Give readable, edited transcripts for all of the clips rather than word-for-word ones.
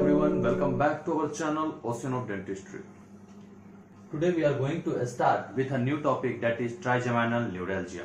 everyone, welcome back to our channel Ocean of Dentistry. Today we are going to start with a new topic, that is trigeminal neuralgia.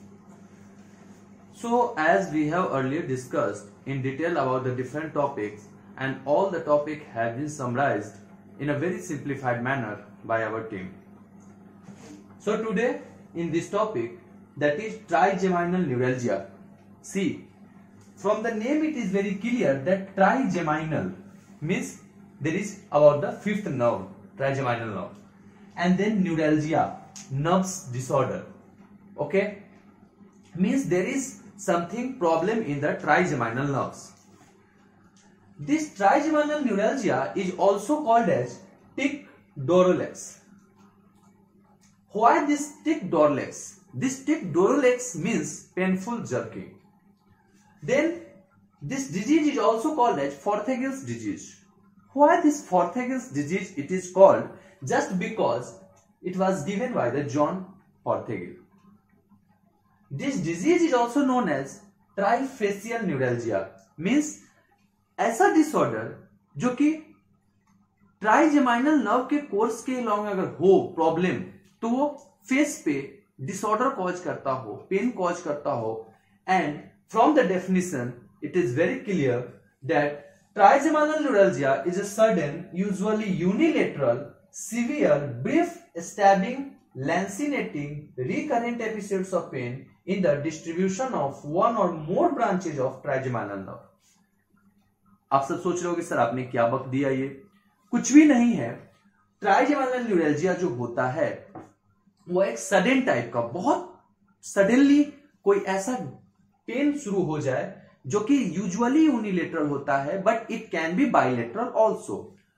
So as we have earlier discussed in detail about the different topics, and all the topic have been summarized in a very simplified manner by our team. So today in this topic, that is trigeminal neuralgia. See, from the name it is very clear that trigeminal means there is about the fifth nerve, trigeminal nerve, and then neuralgia, nerves disorder. Okay, means there is something problem in the trigeminal nerves. This trigeminal neuralgia is also called as tic douloureux. Why this tic douloureux? This tic douloureux means painful jerking. Then this disease is also called as Forthagel's disease. Why this Forthagel's disease it is called? Just because it was given by the John Forthagel. This disease is also known as trifacial neuralgia, means ऐसा disorder जो कि trigeminal nerve के course के along अगर हो problem, तो वो face पे डिसऑर्डर कॉज करता हो, पेन कॉज करता हो. And from the definition, it is very clear that trigeminal neuralgia is a sudden, usually unilateral, severe, brief, stabbing, lancinating, recurrent episodes of pain in the distribution of one or more branches of trigeminal nerve. आप सब सोच रहे हो कि sir आपने क्या बक दिया, ये कुछ भी नहीं है. ट्राइजेमिनल न्यूरैल्जिया जो होता है वो एक सडन टाइप का, बहुत सडनली कोई ऐसा पेन शुरू हो जाए जो कि यूजुअली यूनिलेटरल होता है, but it can be bilateral also.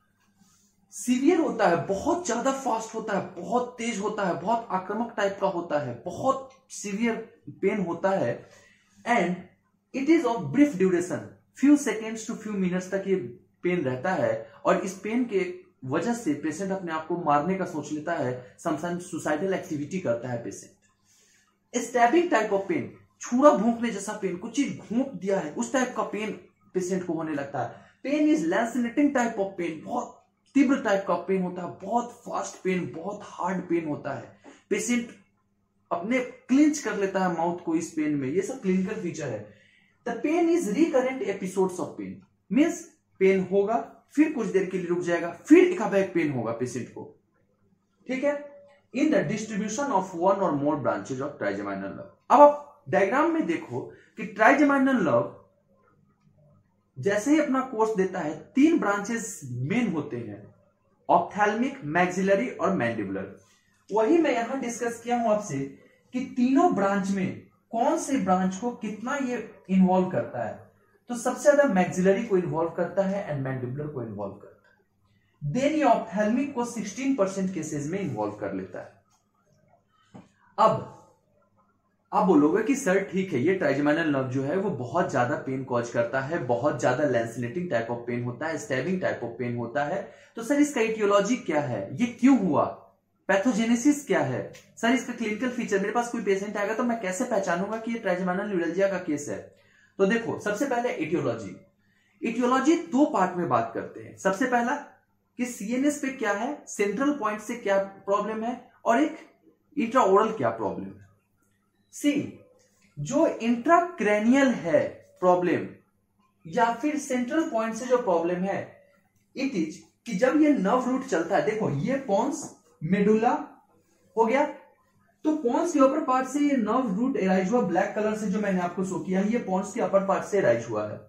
Severe होता है, बहुत ज्यादा फास्ट होता है, बहुत तेज होता है, बहुत आक्रामक टाइप का होता है, बहुत सीवियर पेन होता है. And it is of brief duration, few seconds to few minutes तक ये पेन रहता है. और इस पेन के वजह से पेशेंट अपने आप को मारने का सोच लेता है, समटाइम्स सुसाइडल एक्टिविटी करता है patient. Stabbing type of pain, छुरा भूंकने जैसा पेन, कुछ चीज भूंक दिया है उस टाइप का पेन पेशेंट को होने लगता है. Pain is lancinating type of pain, बहुत तीव्र टाइप का पेन होता है, बहुत फास्ट पेन, बहुत हार्ड पेन होता है. पेशेंट अपने क्लिंच कर लेता है माउथ को इस पेन में. ये सब क्लिनिकल फीचर है. The pain is recurrent episodes of pain, means pain होगा, फिर कुछ देर के लिए रुक जाएगा, फिर एकाएक पेन होगा पेशेंट को. ठीक है, in the distribution of one और more branches of trigeminal nerve. अब आप डायग्राम में देखो कि ट्राइजेमिनल नर्व जैसे ही अपना कोर्स देता है, तीन ब्रांचेस मेन होते हैं, ऑप्थैल्मिक, मैक्सिलरी और मैंडिबुलर. वही मैं यहां डिस्कस किया हूं आपसे कि तीनों ब्रांच में कौन से ब्रांच को कितना ये इन्वॉल्व करता है. तो सबसे ज्यादा मैक्सिलरी को इन्वॉल्व करता है एंड मैंडिबुलर को इन्वॉल्व करता है. देन ये ऑप्थैल्मिक को 16% केसेस में इन्वॉल्व कर लेता है. अब आप बोलोगे कि सर ठीक है, ये ट्राइजेमिनल नर्व जो है वो बहुत ज्यादा पेन कॉज करता है, बहुत ज्यादा लैंसिनेटिंग टाइप ऑफ पेन होता है, स्टैबिंग टाइप ऑफ पेन होता है, तो सर इसका इटियोलॉजी क्या है, ये क्यों हुआ, पैथोजेनेसिस क्या है, सर इसका क्लिनिकल फीचर, मेरे पास कोई पेशेंट आएगा तो मैं कैसे पहचानूंगा कि ये ट्राइजेमिनल न्यूरैल्जिया का केस है. तो देखो, सबसे पहले इटियोलॉजी. इटियोलॉजी दो पार्ट में बात करते हैं. सबसे पहला कि सीएनएस पे क्या है, सेंट्रल पॉइंट से क्या प्रॉब्लम है, और एक इंट्राओरल क्या प्रॉब्लम है. सी, जो इंट्राक्रैनियल है प्रॉब्लम या फिर सेंट्रल पॉइंट से जो प्रॉब्लम है, इट इज कि जब ये नर्व रूट चलता है, देखो ये पोन्स मेडुला हो गया, तो पोन्स के अपर पार्ट से ये नर्व रूट एराइज हुआ, ब्लैक कलर से जो मैंने आपको शो किया है, ये पोन्स के अपर पार्ट से एराइज हुआ है.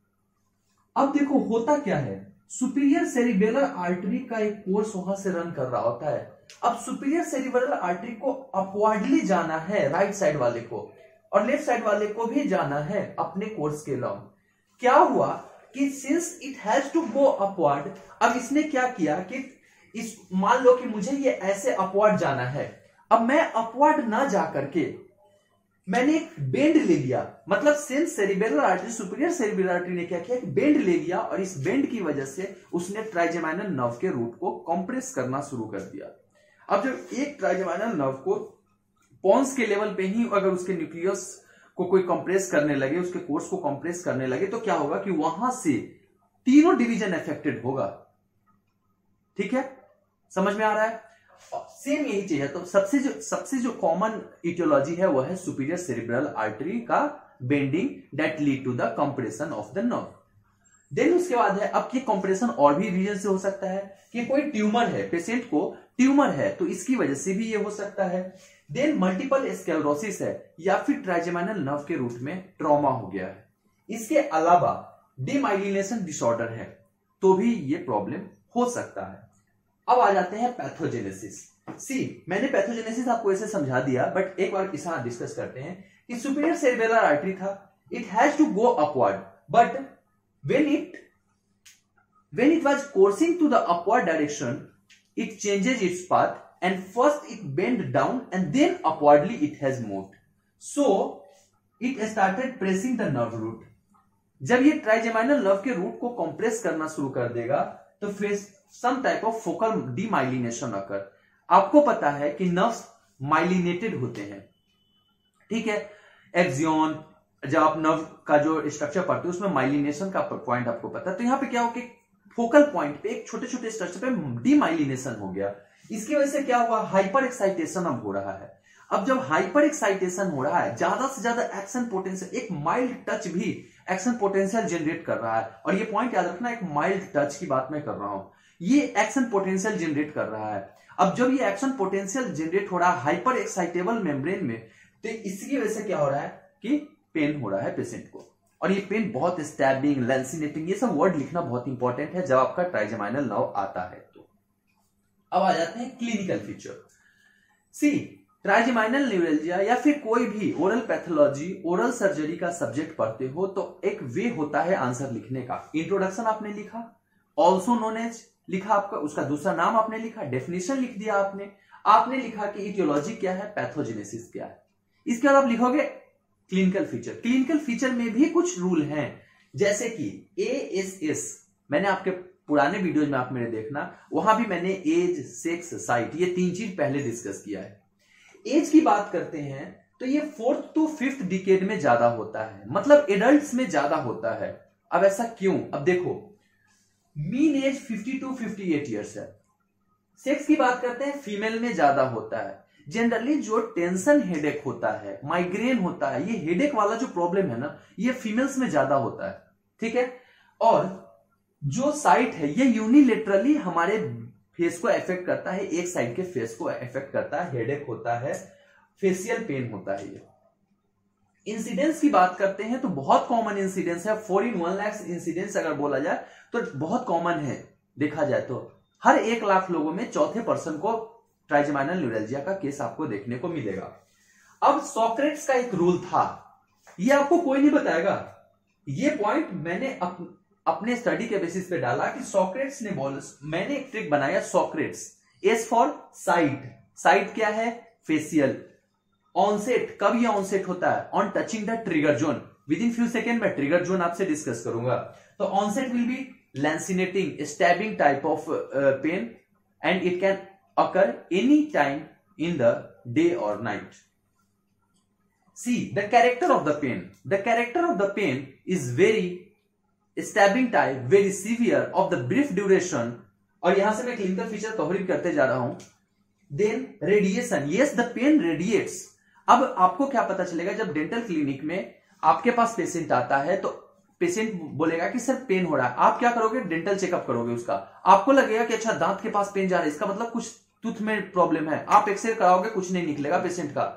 अब देखो होता क्या है, सुपीरियर सेरिबेलर आर्टरी का एक कोर्स वहां से रन कर रहा होता है. अब सुपीरियर सेरिबेलर आर्टरी को अपवर्डली जाना है राइट साइड वाले को, और लेफ्ट साइड वाले को भी जाना है अपने कोर्स के लॉन्ग. क्या हुआ कि since it has to go upward, अब इसने क्या किया कि इस, मान लो कि मुझे ये ऐसे अपवर्ड जाना है, अब मैं अपवर्ड ना जा करके मैंने एक बेंड ले लिया, मतलब since cerebellar artery, superior cerebellar artery ने क्या किया, एक बेंड ले लिया, और इस बेंड की वजह से उसने ट्राइजेमिनल नर्व के रूट को कंप्रेस करना शुरू कर दिया. अब जब एक ट्राइजेमिनल नर्व को पोन्स के लेवल पे ही अगर उसके न्यूक्लियस को कोई कंप्रेस करने लगे, उसके कोर्स को कंप्रेस करने लगे, तो क्या होगा कि वहां से तीनों डिवीजन अफेक्टेड होगा। ठीक है, समझ में आ रहा है? सेम यही चीज है। तो सबसे जो कॉमन इटियोलॉजी है वह है सुपीरियर सेरिब्रल आर्टरी का bending that lead to the compression of the nerve. Then उसके बाद है, अब ये कंप्रेशन और भी रीजन से हो सकता है कि कोई ट्यूमर है, पेशेंट को ट्यूमर है तो इसकी वजह से भी ये हो सकता है। देन मल्टीपल स्क्लेरोसिस है या फिर ट्राइजेमिनल नर्व के रूट में ट्रॉमा हो गया है। इसके अलावा डीमाइलिनेशन डिसऑर्डर है तो भी ये प्रॉब्लम हो सकता है। अब आ जाते हैं पैथोजेनेसिस। मैंने पैथोजेनेसिस आपको ऐसे समझा दिया, बट एक बार इसे डिस्कस करते हैं कि सुपीरियर सेरिब्रल आर्टरी था, it has to go upward, but when it was coursing to the upward direction, it changes its path and first it bend down and then upwardly it has moved. So it started pressing the nerve root. जब ये trigeminal nerve के root को compress करना शुरू कर देगा तो फिर some type of focal demyelination occur. आपको पता है कि नर्व्स माइलिनेटेड होते हैं, ठीक है। एक्सियन, जब आप नर्व का जो स्ट्रक्चर पढ़ते हैं उसमें माइलिनेशन का पॉइंट आपको पता है, तो यहां पे क्या हो कि फोकल पॉइंट पे एक छोटे छोटे स्ट्रक्चर पे डीमाइलिनेशन हो गया। इसकी वजह से क्या हुआ, हाइपर एक्साइटेशन अब हो रहा है। अब जब हाइपर एक्साइटेशन हो रहा है, ज्यादा से ज्यादा एक्शन पोटेंशियल, एक माइल्ड टच भी एक्शन पोटेंशियल जनरेट कर रहा है। और ये पॉइंट याद रखना, एक माइल्ड टच की बात मैं कर रहा हूं, ये एक्शन पोटेंशियल जनरेट कर रहा है। अब जब ये एक्शन पोटेंशियल जनरेट हो रहा है हाइपर एक्साइटेबल मेम्ब्रेन में, तो इसकी वजह से क्या हो रहा है कि पेन हो रहा है पेशेंट को। और ये पेन बहुत स्टैबिंग, लैंसिनेटिंग, ये सब वर्ड लिखना बहुत इंपॉर्टेंट है जब आपका ट्राइजेमिनल नर्व आता है। तो अब आ जाते हैं क्लिनिकल फीचर। ट्राइजेमिनल न्यूरल्जिया या फिर कोई भी ओरल पैथोलॉजी, ओरल सर्जरी का सब्जेक्ट पढ़ते हो तो एक वे होता है आंसर लिखने का। इंट्रोडक्शन आपने लिखा, ऑल्सो नोन एज लिखा आपका, उसका दूसरा नाम आपने लिखा, डेफिनेशन लिख दिया आपने लिखा कि इटियोलॉजी क्या है, पैथोजेनेसिस क्या है। इसके बाद आप लिखोगे क्लिनिकल फीचर। क्लिनिकल फीचर में भी कुछ रूल हैं, जैसे कि ASS, मैंने आपके पुराने वीडियोज में आप मेरे देखना, वहां भी मैंने एज, सेक्स, साइट, ये 3 चीज पहले डिस्कस किया है। एज की बात करते हैं तो ये 4th to 5th डिकेड में ज्यादा होता है, मतलब एडल्ट्स में ज्यादा होता है। अब ऐसा क्यों, अब देखो मीन एज 50 to 58 ईयर्स है। सेक्स की बात करते हैं, फीमेल में ज्यादा होता है। जनरली जो टेंशन हेडेक होता है, माइग्रेन होता है, ये हेडेक वाला जो प्रॉब्लम है ना, ये फीमेल्स में ज्यादा होता है, ठीक है। और जो साइट है ये यूनिलेटरली हमारे फेस को अफेक्ट करता है, एक साइड के फेस को अफेक्ट करता है, हेडेक होता है, फेशियल पेन होता है। ये इंसिडेंस की बात करते हैं तो बहुत कॉमन इंसिडेंस है, 4 in 1 लाख इंसिडेंस अगर बोला जाए तो बहुत कॉमन है। देखा जाए तो हर 1 लाख लोगों में चौथे पर्सन को ट्राइजेमिनल न्यूरल्जिया का केस आपको देखने को मिलेगा। अब सोक्रेट्स का एक रूल था, ये आपको कोई नहीं बताएगा, ये पॉइंट मैंने अपने स्टडी के बेसिस पे डाला कि सोक्रेट्स ने मैंने एक ट्रिक बनाया, Socrates, S for site. Site क्या है, फेशियल। ऑनसेट, कब ये ऑनसेट होता है, on touching the trigger zone. Within few second मैं ट्रिगर जोन आपसे डिस्कस करूंगा। तो onset will be lancinating, stabbing type of pain and it can occur any time in the day or night. See the character of the pain. The character of the pain is very stabbing type, very severe, of the brief duration. और यहां से मैं clinical feature covering करते जा रहा हूं। Then radiation. Yes, the pain radiates. अब आपको क्या पता चलेगा, जब डेंटल क्लिनिक में आपके पास पेशेंट आता है तो पेशेंट बोलेगा कि सर पेन हो रहा है, आप क्या करोगे, डेंटल चेकअप करोगे उसका। आपको लगेगा कि अच्छा दांत के पास पेन जा रहा है, इसका मतलब कुछ टूथ में प्रॉब्लम है, आप एक्सरे कराओगे, कुछ नहीं निकलेगा पेशेंट का।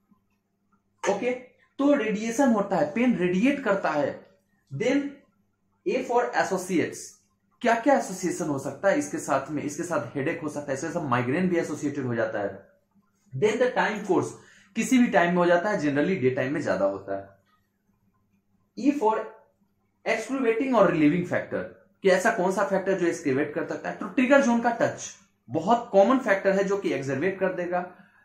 ओके, तो रेडिएशन होता है, पेन रेडिएट करता है। देन ए फॉर एसोसिएट्स, क्या क्या एसोसिएशन हो सकता है इसके साथ में, इसके साथ हेडेक हो सकता है, इसके साथ माइग्रेन भी एसोसिएटेड हो जाता है। देन द टाइम कोर्स, किसी भी टाइम में हो जाता है, जनरली डे टाइम में ज्यादा होता है। ई फॉर एक्सक्लूवेटिंग और रिलीविंग फैक्टर, कि ऐसा कौन सा फैक्टर जो एक्सक्लूवेट कर सकता है, तो ट्रिगर जोन का टच बहुत कॉमन फैक्टर है जो कि एक्सर्वेट कर देगा।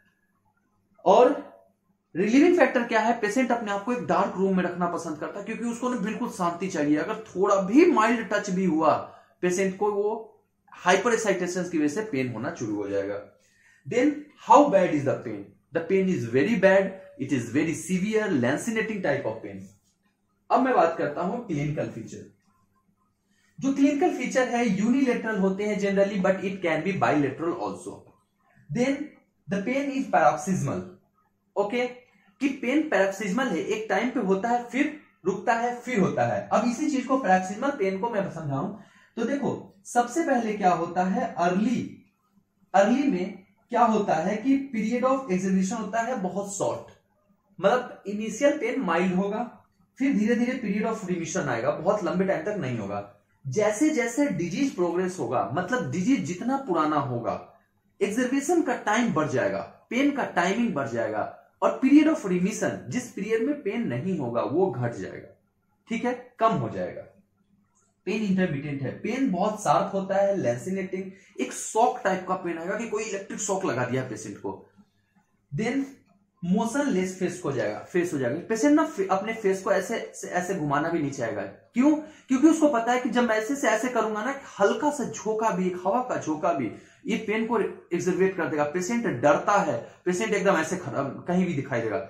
और रिलीविंग फैक्टर क्या है, पेशेंट अपने आप को एक डार्क रूम में रखना पसंद करता है क्योंकि उसको ना बिल्कुल शांति चाहिए। अगर थोड़ा भी माइल्ड टच भी हुआ पेशेंट को, वो हाइपर एक्साइटेशन की वजह से पेन होना शुरू हो जाएगा। Then how bad is the pain, the pain is very bad, it is very severe, lancinating type of pain. अब मैं बात करता हूं क्लिनिकल फीचर। जो क्लिनिकल फीचर है यूनिलेटरल होते हैं generally, but it can be bilateral also. Then the pain is paroxysmal. Okay, कि पेन पैरोक्सिस्मल है, एक टाइम पे होता है, फिर रुकता है, फिर होता है। अब इसी चीज को पैरोक्सिस्मल पेन को मैं समझाऊं तो देखो, सबसे पहले क्या होता है, अर्ली में क्या होता है कि पीरियड ऑफ एक्सर्वेशन होता है बहुत शॉर्ट, मतलब इनिशियल पेन माइल्ड होगा, फिर धीरे धीरे पीरियड ऑफ रिमिशन आएगा, बहुत लंबे टाइम तक नहीं होगा। जैसे जैसे डिजीज प्रोग्रेस होगा, मतलब डिजीज जितना पुराना होगा, एक्सर्वेशन का टाइम बढ़ जाएगा, पेन का टाइमिंग बढ़ जाएगा, और पीरियड ऑफ रिमिशन, जिस पीरियड में पेन नहीं होगा, वो घट जाएगा, ठीक है, कम हो जाएगा। पेन इंटरमिटेंट है, पेन बहुत शार्प होता है, लैंसिनेटिंग, एक शॉक टाइप का पेन आएगा कि कोई इलेक्ट्रिक शॉक लगा दिया पेशेंट को। देन मोशन लेस फेस हो जाएगा, पेशेंट ना अपने फेस को ऐसे ऐसे घुमाना भी नहीं चाहेगा। क्यों? क्योंकि उसको पता है कि जब मैं ऐसे से ऐसे करूंगा ना, हल्का सा झोंका भी, हवा का झोंका भी ये पेन को एक्सर्वेट कर देगा। पेशेंट डरता है, पेशेंट एकदम ऐसे कहीं भी दिखाई देगा।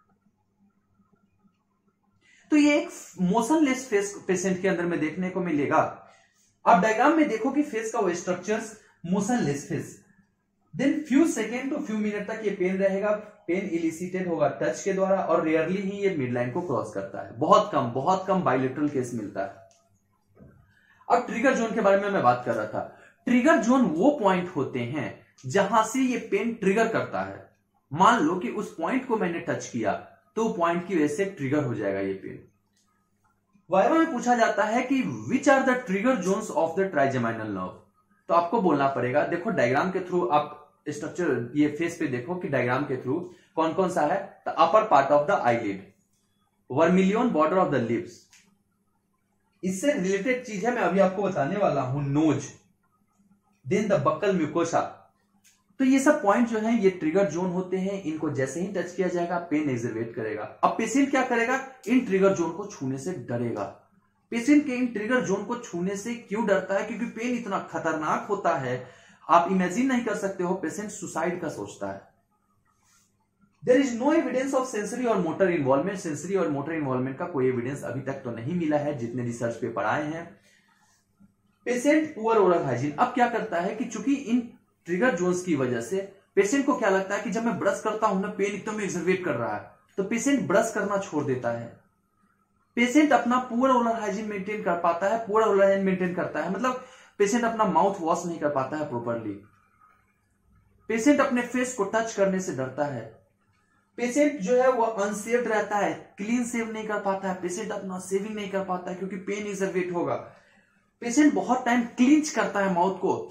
तो ये एक मोशनलेस फेस पेशेंट के अंदर में देखने को मिलेगा। आप डायग्राम में देखो कि फेस का वो structures motionless face. Then few second to few minute तक ये पेन रहेगा, पेन इलिसिटेड होगा टच के द्वारा, और रेयरली ही ये मिड लाइन को क्रॉस करता है, बहुत कम बाइलेटरल केस मिलता है। अब ट्रिगर जोन के बारे में मैं बात कर रहा था। ट्रिगर जोन वो पॉइंट होते हैं जहां से ये पेन ट्रिगर करता है। मान लो कि उस पॉइंट को मैंने टच किया तो पॉइंट की वजह से ट्रिगर हो जाएगा ये पेन। वाइवा में पूछा जाता है कि which are the trigger zones of the trigeminal nerve, तो आपको बोलना पड़ेगा। देखो डायग्राम के थ्रू आप स्ट्रक्चर ये फेस पे देखो कि डायग्राम के थ्रू कौन कौन सा है। The upper part of the eyelid, vermilion border of the lips, इससे रिलेटेड चीज है मैं अभी आपको बताने वाला हूं, nose, then the buccal mucosa. तो ये सब पॉइंट जो है ये ट्रिगर जोन होते हैं, इनको जैसे ही टच किया जाएगा पेन एक्सर्वेट करेगा। अब पेशेंट क्या करेगा, इन ट्रिगर जोन को छूने से डरेगा। पेशेंट के इन ट्रिगर जोन को छूने से क्यों डरता है, क्योंकि पेन इतना खतरनाक होता है, आप इमेजिन नहीं कर सकते हो। पेशेंट सुसाइड का सोचता है। There is no evidence of sensory और मोटर इन्वॉल्वमेंट, सेंसरी और मोटर इन्वॉल्वमेंट का कोई एविडेंस अभी तक तो नहीं मिला है जितने रिसर्च पेपर आए हैं। पेशेंट पुअर ओरल हाइजीन, अब क्या करता है कि चूंकि इन ट्रिगर जोन्स की वजह से पेशेंट को क्या लगता है कि जब मैं ब्रश करता हूं ना, पेन एकदम एक्सर्वेट कर रहा है, तो पेशेंट ब्रश करना छोड़ देता है। पेशेंट अपना पुअर ओरल हाइजीन मेंटेन कर पाता है, पुअर ओरल हाइजीन मेंटेन करता है मतलब पेशेंट अपना माउथ वॉश नहीं कर पाता है प्रॉपरली। पेशेंट अपने फेस को टच करने से डरता है। पेशेंट जो है वो अनसेव्ड रहता है, क्लीन सेव नहीं कर पाता है। पेशेंट अपना सेविंग नहीं कर पाता है क्योंकि पेन एक्सर्वेट होगा। पेशेंट बहुत टाइम क्लींच करता है माउथ को,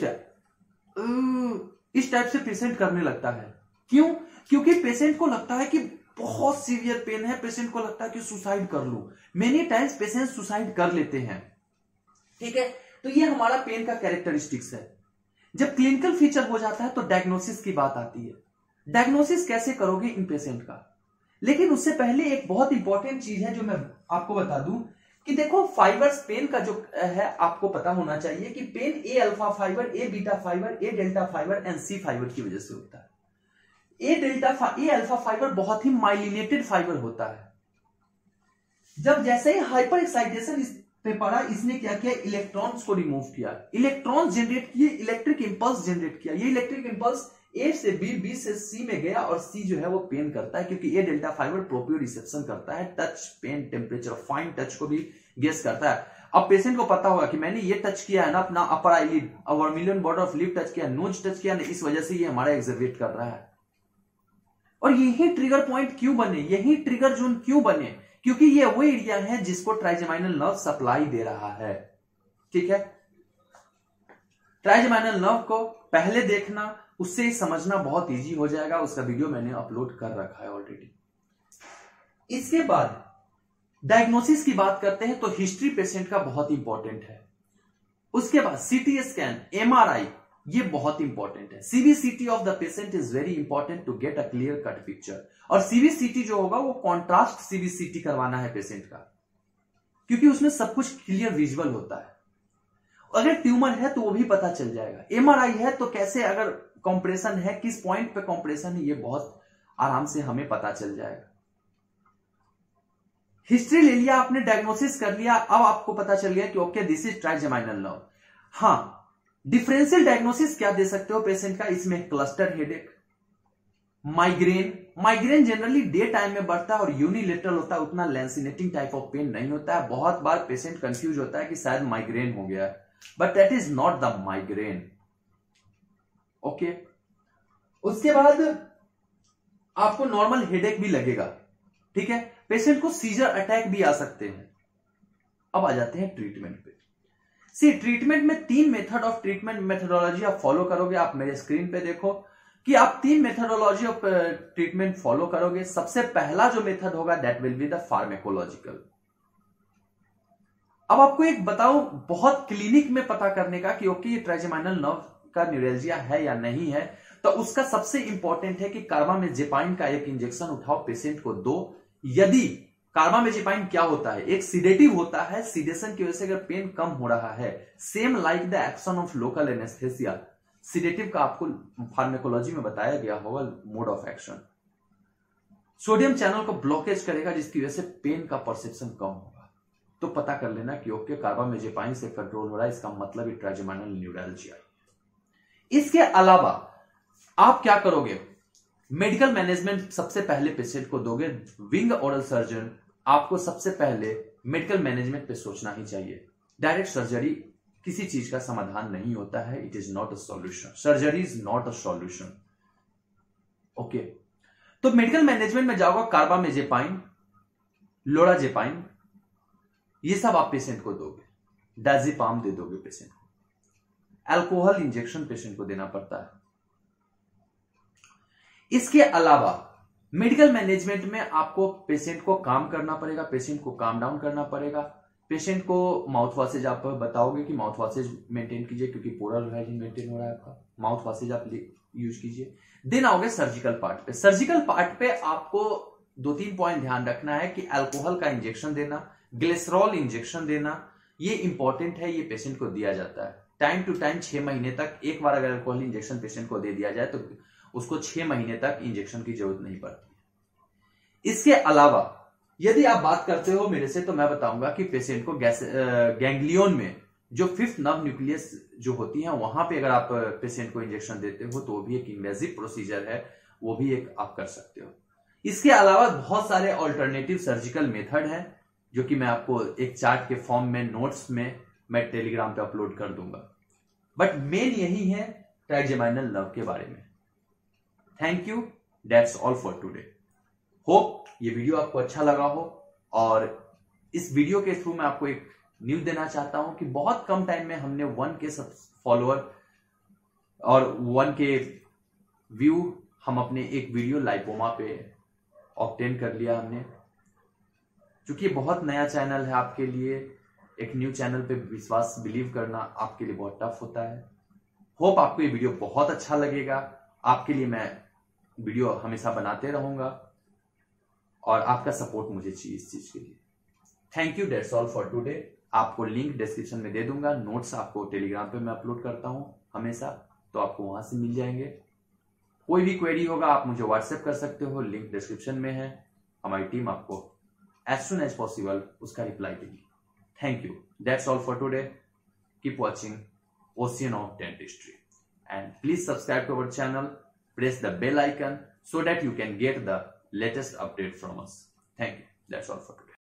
इस टाइप से पेशेंट करने लगता है। क्यों? क्योंकि पेशेंट को लगता है कि बहुत सीवियर पेन है, पेशेंट को लगता है कि सुसाइड कर लूं। मेनी टाइम्स पेशेंट सुसाइड कर लेते हैं, ठीक है। तो ये हमारा पेन का कैरेक्टरिस्टिक्स है। जब क्लिनिकल फीचर हो जाता है तो डायग्नोसिस की बात आती है। डायग्नोसिस कैसे करोगे इन पेशेंट का, लेकिन उससे पहले एक बहुत इंपॉर्टेंट चीज है जो मैं आपको बता दूं कि देखो फाइबर्स, पेन का जो है आपको पता होना चाहिए कि pain A alpha fibre, A beta fibre, A delta fibre and C fibre की वजह से होता है। ए अल्फा फाइबर बहुत ही माइलिनेटेड फाइबर होता है। जब जैसे ही हाइपर एक्साइटेशन इस पे पड़ा, इसने क्या किया, इलेक्ट्रॉन्स को रिमूव किया, इलेक्ट्रॉन्स जनरेट किए, इलेक्ट्रिक इंपल्स जनरेट किया। ये इलेक्ट्रिक इंपल्स ए से बी, बी से सी में गया और सी जो है वो पेन करता है, क्योंकि A delta fibre proprioception करता है, touch, pain, temperature, fine touch को भी गेस करता है। अब पेशेंट को पता होगा कि मैंने ये टच किया है ना, अपना अपर आईलिड और vermilion border of lip touch किया, नोज टच किया ना, इस वजह से ये हमारा एक्सर्वेट कर रहा है। और यही ट्रिगर पॉइंट क्यों बने, यही ट्रिगर जोन क्यों बने, क्योंकि ये वो एरिया है जिसको ट्राइजेमाइनल नर्व सप्लाई दे रहा है, ठीक है। ट्राइजेमाइनल नर्व को पहले देखना, उससे ही समझना बहुत इजी हो जाएगा। उसका वीडियो मैंने अपलोड कर रखा है ऑलरेडी। इसके बाद डायग्नोसिस की बात करते हैं तो हिस्ट्री पेशेंट का बहुत इंपॉर्टेंट है। उसके बाद सीटी स्कैन, एमआरआई, ये बहुत इंपॉर्टेंट है। CBCT of the patient is very important to get a clear cut picture. और सीवीसीटी जो होगा वो कॉन्ट्रास्ट सीवीसीटी करवाना है पेशेंट का, क्योंकि उसमें सब कुछ क्लियर विजुअल होता है। अगर ट्यूमर है तो वो भी पता चल जाएगा। एमआरआई है तो कैसे, अगर कॉम्प्रेशन है, किस पॉइंट पे कॉम्प्रेशन है, ये बहुत आराम से हमें पता चल जाएगा। हिस्ट्री ले लिया आपने, डायग्नोसिस कर लिया, अब आपको पता चल गया कि okay this is trigeminal nerve. हाँ, डिफरेंशियल डायग्नोसिस क्या दे सकते हो पेशेंट का, इसमें cluster headache, migraine generally day time में बढ़ता है और यूनिलेटरल होता है, उतना लैंसिनेटिंग टाइप ऑफ पेन नहीं होता है। बहुत बार पेशेंट कंफ्यूज होता है कि शायद माइग्रेन हो गया है, but that is not the migraine. Okay, उसके बाद आपको नॉर्मल हेडेक भी लगेगा, ठीक है। पेशेंट को सीजर अटैक भी आ सकते हैं। अब आ जाते हैं ट्रीटमेंट पे। सी, ट्रीटमेंट में 3 मेथड ऑफ ट्रीटमेंट मेथोडोलॉजी आप फॉलो करोगे। आप मेरे स्क्रीन पे देखो कि आप 3 मेथोडोलॉजी ऑफ ट्रीटमेंट फॉलो करोगे। सबसे पहला जो मेथड होगा that will be the pharmacological. अब आपको एक बताऊं, बहुत क्लिनिक में पता करने का कि ओके ये ट्राइजेमाइनल नर्व का न्यूरैल्जिया है या नहीं है, तो उसका सबसे इंपॉर्टेंट है कि कार्बामेजेपाइन का एक इंजेक्शन उठाओ, पेशेंट को दो। यदि कार्बामेजेपाइन क्या होता है, एक सिडेटिव होता है, सिडेशन की वजह से अगर पेन कम हो रहा है, same like the action of local anaesthesia, sedative का आपको फार्मेकोलॉजी में बताया गया होगा mode of action. Sodium channel को ब्लॉकेज करेगा जिसकी वजह से पेन का परसेप्शन कम होगा। तो पता कर लेना कि ओके कार्बामेजेपाइन से कंट्रोल हो रहा है, इसका मतलब ट्राइजेमाइनल न्यूरैल्जिया। इसके अलावा आप क्या करोगे, मेडिकल मैनेजमेंट सबसे पहले पेशेंट को दोगे। विंग ओरल सर्जन आपको सबसे पहले मेडिकल मैनेजमेंट पे सोचना ही चाहिए। डायरेक्ट सर्जरी किसी चीज का समाधान नहीं होता है, it is not a solution, surgery is not a solution. Okay, तो मेडिकल मैनेजमेंट में जाओगे, कार्बामेजेपाइन, लोराजेपाइन, ये सब आप पेशेंट को दोगे। डायजेपाम दे दोगे पेशेंट को। अल्कोहल इंजेक्शन पेशेंट को देना पड़ता है। इसके अलावा मेडिकल मैनेजमेंट में आपको पेशेंट को काम करना पड़ेगा, पेशेंट को काम डाउन करना पड़ेगा। पेशेंट को माउथ वासेज आप बताओगे कि माउथ वासेज मेंटेन कीजिए, क्योंकि पोरल हाइजीन मेंटेन हो रहा है आपका, माउथ वासेज आप यूज कीजिए। देन आओगे सर्जिकल पार्ट पे। सर्जिकल पार्ट पे आपको 2-3 पॉइंट ध्यान रखना है कि अल्कोहल का इंजेक्शन देना, ग्लिसरॉल इंजेक्शन देना, ये इंपॉर्टेंट है, ये पेशेंट को दिया जाता है टाइम टू टाइम 6 महीने तक। एक बार अगर अल्कोहल इंजेक्शन पेशेंट को दे दिया जाए तो उसको 6 महीने तक इंजेक्शन की जरूरत नहीं पड़ती। इसके अलावा यदि आप बात करते हो मेरे से, तो मैं बताऊंगा कि पेशेंट को गैंग्लियन में जो 5th नर्व न्यूक्लियस जो होती है, वहां पे अगर आप पेशेंट को इंजेक्शन देते हो तो वो भी एक इन्वेजिव प्रोसीजर है, वो भी एक आप कर सकते हो। इसके अलावा बहुत सारे ऑल्टरनेटिव सर्जिकल मेथड हैं जो कि मैं आपको एक चार्ट के फॉर्म में, नोट्स में मैं टेलीग्राम पे अपलोड कर दूंगा, बट मेन यही है ट्राइजेमाइनल नर्व के बारे में। Thank you, that's all for today. Hope ये वीडियो आपको अच्छा लगा हो, और इस वीडियो के थ्रू मैं आपको एक न्यूज देना चाहता हूं कि बहुत कम टाइम में हमने 1K फॉलोअर और 1K व्यू हम अपने एक वीडियो लाइपोमा पे ऑब्टेन कर लिया हमने। क्योंकि बहुत नया चैनल है आपके लिए, एक न्यू चैनल पे विश्वास बिलीव करना आपके लिए बहुत टफ होता है। होप आपको ये वीडियो बहुत अच्छा लगेगा। आपके लिए मैं वीडियो हमेशा बनाते रहूंगा और आपका सपोर्ट मुझे चाहिए इस चीज के लिए। Thank you, that's all for today. आपको लिंक डिस्क्रिप्शन में दे दूंगा, नोट्स आपको टेलीग्राम पे मैं अपलोड करता हूं हमेशा, तो आपको वहां से मिल जाएंगे। कोई भी क्वेरी होगा आप मुझे व्हाट्सएप कर सकते हो, लिंक डिस्क्रिप्शन में है। हमारी टीम आपको एज सुन एज पॉसिबल उसका रिप्लाई देगी। Thank you, that's all for today. Keep watching ocean of dentistry and please subscribe to our channel, press the bell icon so that you can get the latest update from us. Thank you. That's all for today.